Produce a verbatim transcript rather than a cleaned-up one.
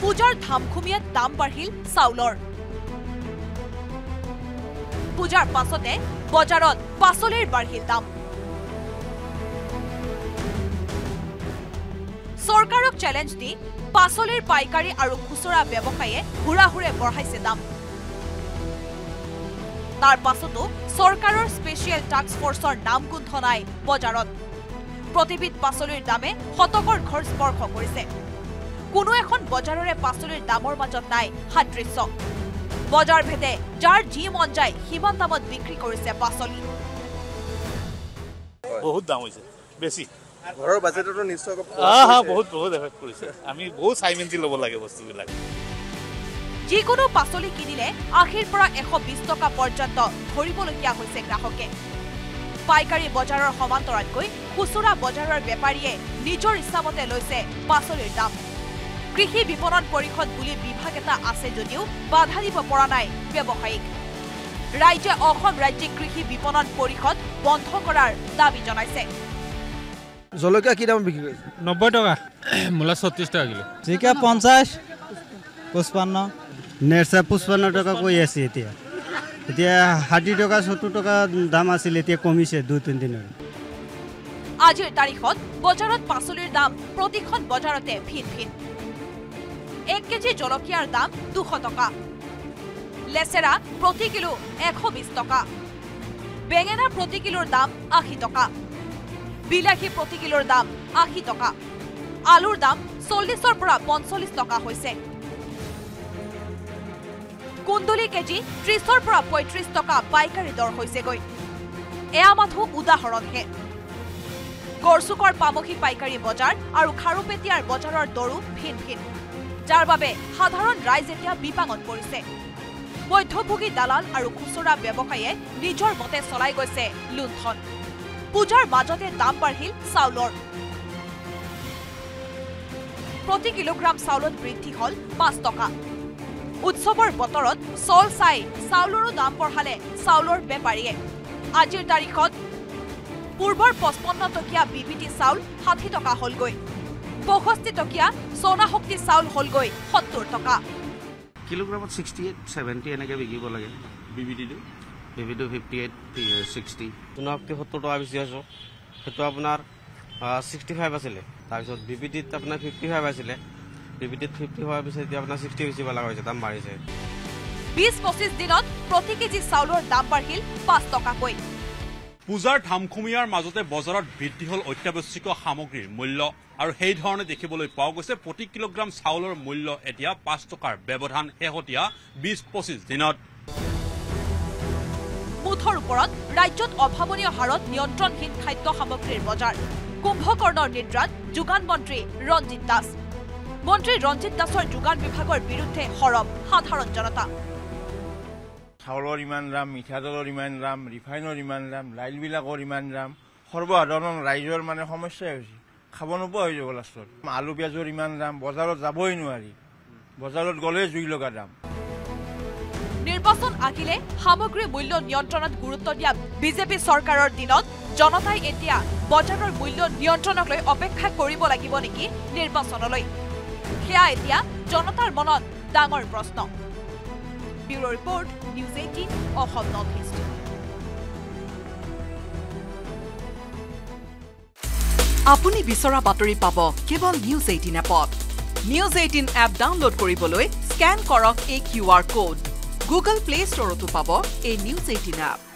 পূজাৰ ধামখুমীয়াত দাম বাঢ়িল চাউলৰ পূজাৰ পাছতে বজাৰত পাচলিৰ বাঢ়িল দাম চৰকাৰক চ্যালেঞ্জ দি পাচলিৰ পাইকাৰী আৰু খুচৰা ব্যৱসায়ে হুৰাহুৰে বঢ়াইছে দাম তাৰ পাছতো চৰকাৰৰ স্পেচিয়েল টাস্ক ফৰ্চৰ নাম গোন্ধ নাই বজাৰত প্ৰতিবিধ পাচলিৰ দামে শতকৰ ঘৰ স্পৰ্শ কৰিছে কোনো এখন বজাৰৰে পাচলিৰ দামৰ মাজত নাই সাদৃশ্য বজাৰ ভেদে যাৰ যি মন যায় সিমান দামত বিক্ৰী কৰিছে পাচলি বহুত দাম হৈছে বেছি ঘৰৰ বাজেটটো নিশ্চয় আহা বহুত বহুত এফেক্ট কৰিছে আমি বহুত চাইমেন্টি ল'ব লাগে বস্তুবিলাক যিকোনো পাচলি কিনিলে আশীৰ পৰা এশ বিশ টকা পৰ্যন্ত ধৰিবলগীয়া হৈছে গ্ৰাহকে পাইকাৰী বজাৰৰ সমান্তৰালকৈ খুচুৰা বজাৰৰ বেপাৰীয়ে নিজৰ ইচ্ছামতে লৈছে পাচলিৰ দাম কৃষি বিপণন পৰিষদ বুলি বিভাগ এটা আছে যদিও বাধা দিব পৰা নাই ব্যৱসায়িক ৰাজ্যে অসম ৰাজ্যিক কৃষি বিপণন পৰিষদ বন্ধ কৰাৰ দাবী জনাইছে জলকীয়া কি দাম বিক্ৰী কৰিছে নব্বৈ টকা মূলা ছত্ৰিশ টকা কিলো জিকা পঞ্চাছ পঁচপন্ন নেৰচা পঁচপন্ন টকা কৈ আছে এতিয়া এতিয়া ষাঠি টকা সত্তৰ টকা দাম আছিল এতিয়া কমিছে দুই তিনি দিনৰ আজিৰ তাৰিখত বজাৰত পাচলিৰ দাম প্ৰতিখন বজাৰতে ভিন ভিন এক কেজি জলকীয়াৰ দাম দুশ টকা লেচেৰা প্ৰতি কিলো এশ বিশ টকা বেঙেনা প্ৰতি কিলোৰ দাম আশী টকা বিলাহী প্ৰতি কিলোৰ দাম আশী টকা আলুৰ দাম চল্লিছৰ পৰা পঞ্চল্লিছ টকা হৈছে কুন্দুলি কেজি ত্ৰিছৰ পৰা পঁয়ত্ৰিছ টকা পাইকাৰী দৰ হৈছেগৈ এয়া মাথো উদাহৰণহে গড়চুকৰ পামহি পাইকাৰী বজাৰ আৰু খাৰুপেটিয়াৰ বজাৰৰ দৰো ভিন ভিন যাৰ বাবে সাধাৰণ ৰাইজ এতিয়া বিপাঙত পৰিছে মধ্যভোগী দালাল আৰু খুচুৰা ব্যৱসায়ীয়ে নিজৰ মতে চলাই গৈছে লুণ্ঠন পূজাৰ মাজতে দাম বাঢ়িল চাউলৰ প্ৰতি কিলোগ্ৰাম চাউলত বৃদ্ধি হল পাঁচ টকা উৎসৱৰ বতৰত চল চাই চাউলৰো দাম বঢ়ালে চাউলৰ বেপাৰীয়ে আজিৰ তাৰিখত পূৰ্বৰ পঁচপন্ন টকীয়া বিবিটি চাউল ষাঠি টকা হলগৈ পঁয়ষষ্ঠি টকীয়া সোনা শক্তি চাউল হলগৈ সত্তৰ টকা কিলোগ্ৰামত ছিক্সটি এইট ছেভেণ্টি এনেকৈ বিকিব লাগে বিবিটিটো বিবিটো ফিফটি এইট ছিক্সটি সোনা শক্তি সত্তৰ টকা বেছি আছোঁ সেইটো আপোনাৰ ছিক্সটি ফাইভ আছিলে তাৰপিছত বিবিটিত আপোনাৰ ফিফটি ফাইভ আছিলে বিবিটিত ফিফটি হোৱাৰ পিছত এতিয়া আপোনাৰ ছিক্সটি বেচিব লগা হৈছে দাম বাঢ়িছে বিশ পঁচিছ দিনত প্ৰতি কেজি চাউলৰ দাম বাঢ়িল পাঁচ টকাকৈ পূজাৰ ধামখুমীয়াৰ মাজতে বজাৰত বৃদ্ধি হল অত্যাৱশ্যকীয় সামগ্ৰীৰ মূল্য আৰু সেই ধৰণে দেখিবলৈ পোৱা গৈছে প্ৰতি কিলোগ্ৰাম চাউলৰ মূল্য এতিয়া পাঁচ টকাৰ ব্যৱধান শেহতীয়া বিশ পঁচিছ দিনত মুঠৰ ওপৰত ৰাজ্যত অভাৱনীয় হাৰত নিয়ন্ত্ৰণহীন খাদ্য সামগ্ৰীৰ বজাৰ কুম্ভকৰ্ণৰ নিদ্ৰাত যোগান মন্ত্ৰী ৰঞ্জিত দাস মন্ত্ৰী ৰঞ্জিত দাসৰ যোগান বিভাগৰ বিৰুদ্ধে সৰব সাধাৰণ জনতা চাউলৰ ইমান দাম মিঠাতেলৰ ইমান দাম ৰিফাইনৰ ইমান দাম দাইলবিলাকৰ ইমান দাম সৰ্বসাধাৰণ ৰাইজৰ মানে সমস্যাই হৈছে খাব নোপোৱা হৈ যাব লাষ্টত আলু পিঁয়াজৰ ইমান দাম বজাৰত যাবই নোৱাৰি বজাৰত গ'লে জুই লগা দাম নিৰ্বাচন আহিলে সামগ্ৰী মূল্য নিয়ন্ত্ৰণত গুৰুত্ব দিয়া বিজেপি চৰকাৰৰ দিনত জনতাই এতিয়া বজাৰৰ মূল্য নিয়ন্ত্ৰণক লৈ অপেক্ষা কৰিব লাগিব নেকি নিৰ্বাচনলৈ সেয়া এতিয়া জনতাৰ মনত ডাঙৰ প্ৰশ্ন bureau report news eighteen Assam north east আপুনি বিচৰা বাতৰি পাব কেৱল নিউজ এইটিন এপত নিউজ এইটিন এপ ডাউনলোড কৰিবলৈ স্কেন কৰক এই Q R code Google play ষ্টৰতো পাব এই নিউজ এইটিন এপ